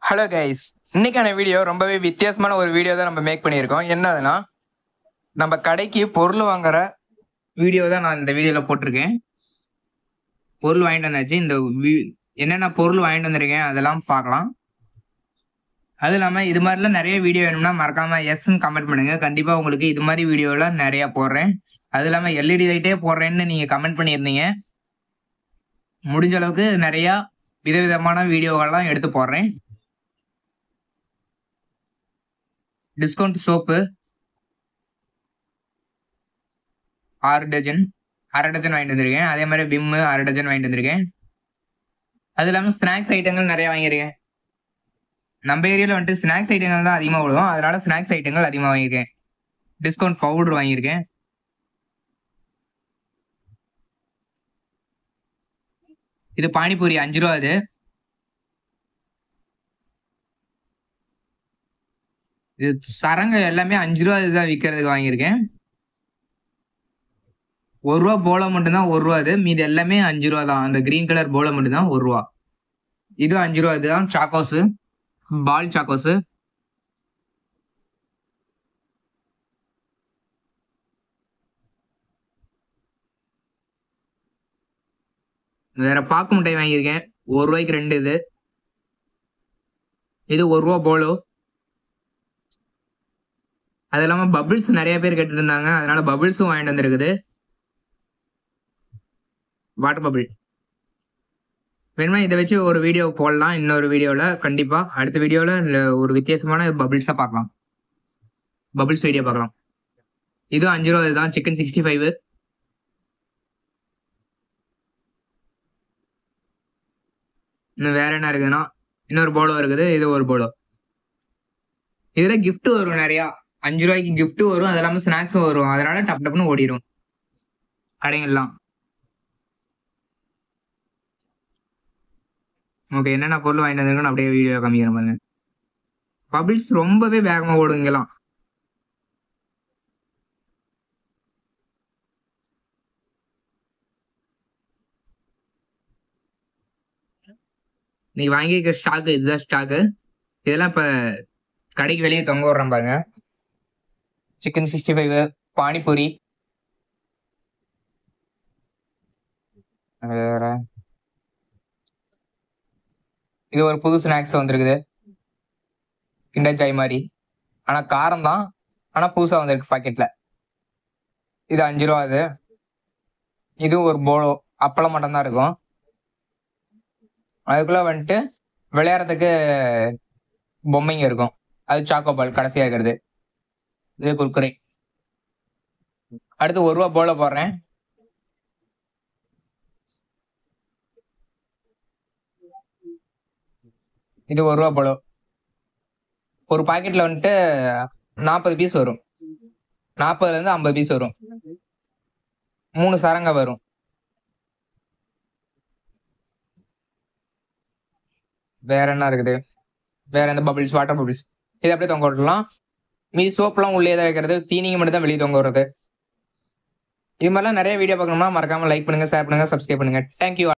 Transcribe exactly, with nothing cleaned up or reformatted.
Hello guys, இன்னைக்கான video ரொம்பவே வித்தியாசமான ஒரு வீடியோ தான் நம்ம மேக் பண்ணியிருக்கோம். என்னதுன்னா, நம்ம கடைக்கு பொருள் வாங்குற வீடியோ தான் நான் இந்த வீடியோவில் போட்டிருக்கேன். பொருள் வாங்கிட்டு வந்தாச்சு. இந்த என்னென்ன பொருள் வாங்கிட்டு வந்திருக்கேன் அதெல்லாம் பார்க்கலாம். அது இல்லாமல் இது மாதிரிலாம் நிறைய வீடியோ வேணும்னா மறக்காம எஸ்ன்னு கமெண்ட் பண்ணுங்க. கண்டிப்பாக உங்களுக்கு இது மாதிரி வீடியோலாம் நிறையா போடுறேன். அது இல்லாமல் எல்இடி லைட்டே போடுறேன்னு நீங்கள் கமெண்ட் பண்ணியிருந்தீங்க. முடிஞ்ச அளவுக்கு நிறையா விதவிதமான வீடியோகள்லாம் எடுத்து போடுறேன். டிஸ்கவுண்ட் சோப்பு ஆறு டஜன் அரை டஜன் வாங்கிட்டு வந்திருக்கேன். அதே மாதிரி விம்மு அரை டஜன் வாங்கிட்டு வந்திருக்கேன். அது இல்லாமல் ஸ்நாக்ஸ் ஐட்டங்கள் நிறைய வாங்கியிருக்கேன். நம்ம ஏரியாவில் வந்துட்டு ஸ்நாக்ஸ் ஐட்டங்கள் தான் அதிகமாக விடுவோம். அதனால ஸ்நாக்ஸ் ஐட்டங்கள் அதிகமாக வாங்கியிருக்கேன். டிஸ்கவுண்ட் பவுடர் வாங்கியிருக்கேன். இது பானிபூரி அஞ்சு ரூபா. அது இது சரங்க எல்லாமே அஞ்சு ரூபா இதுதான் விற்கிறதுக்கு வாங்கியிருக்கேன். ஒரு ரூபா போல மட்டும்தான் ஒரு ரூபா. அது மீது எல்லாமே அஞ்சு ரூபா தான். அந்த கிரீன் கலர் போல மட்டும்தான் ஒரு ரூபா. இது அஞ்சு ரூபா. இதுதான் சாக்கோஸு, பால் சாக்கோஸு. வேற பாக்கு மிட்டாய் வாங்கியிருக்கேன். ஒரு ரூபாய்க்கு ரெண்டு. இது இது ஒரு ரூபா போலோ. அது இல்லாம பபிள்ஸ் நிறைய பேர் கேட்டுட்டு இருந்தாங்க. அதனால பபிள்ஸும் வாங்கிட்டு வந்திருக்குது. வாட்டர் பபிள் வேணுமா இதை வச்சு ஒரு வீடியோ போடலாம். இன்னொரு வீடியோவில் கண்டிப்பாக அடுத்த வீடியோவில் ஒரு வித்தியாசமான பபிள்ஸாக பார்க்கலாம். பபிள்ஸ் வீடியோ பார்க்கலாம். இதுவும் அஞ்சு ரூபா. இதுதான் சிக்கன் சிக்ஸ்டி ஃபைவ். இன்னும் வேற என்ன இருக்குதுன்னா இன்னொரு போலோ இருக்குது. இது ஒரு போலோ. இதுல கிஃப்ட் வரும் நிறையா. அஞ்சு ரூபாய்க்கு கிஃப்ட் வரும். அது இல்லாமல் ஸ்நாக்ஸும் வரும். அதனால டப் டப்னு ஓடிடும் கடைகள்லாம். ஓகே, என்னென்ன பொருள் வாங்கிட்டு வந்திருக்கோன்னு அப்படியே வீடியோ காமிக்கிற பாருங்க. பபிள்ஸ் ரொம்பவே வேகமாக ஓடுங்கலாம். நீ வாங்கியிருக்க ஸ்டாக்கு இதுதான் ஸ்டாக்கு. இதெல்லாம் இப்போ கடைக்கு வெளியே தொங்க விடுறேன் பாருங்க. சிக்கன் சிக்ஸ்டி ஃபைவ், பானிபூரி, வேற இது ஒரு புது ஸ்நாக்ஸ் வந்துருக்குது. கிண்டர் ஜாய் மாதிரி, ஆனால் காரம் தான். ஆனால் புதுசாக வந்திருக்கு பாக்கெட்டில். இது அஞ்சு ரூபா. அது இது ஒரு போலோ. அப்பளம் மட்டும்தான் இருக்கும். அதுக்குள்ள வந்துட்டு விளையாடுறதுக்கு பொம்மைங்க இருக்கும். அது சாக்கோபால் கடைசியாக இருக்கிறது. இது குர்குரே. அடுத்து ஒரு ரூபா போல போடுறேன். இது ஒரு ரூபா போலோ. ஒரு பாக்கெட்ல வந்துட்டு நாற்பது பீஸ் வரும். நாற்பதுல இருந்து ஐம்பது பீஸ் வரும். மூணு சரங்க வரும். வேற என்ன இருக்குது? வேற எந்த பபிள்ஸ்? Water bubbles. இது அப்படியே தொங்க விடலாம். மீதி சோப்லாம் உள்ளே தான் வைக்கிறது. தீனிங்க மட்டும் தான் வெளியே தொங்க விடுறது. இது மாதிரிலாம் நிறைய வீடியோ பார்க்கணும்னா மறக்காம லைக் பண்ணுங்க, ஷேர் பண்ணுங்க, சப்ஸ்கிரைப் பண்ணுங்க. தேங்க்யூ.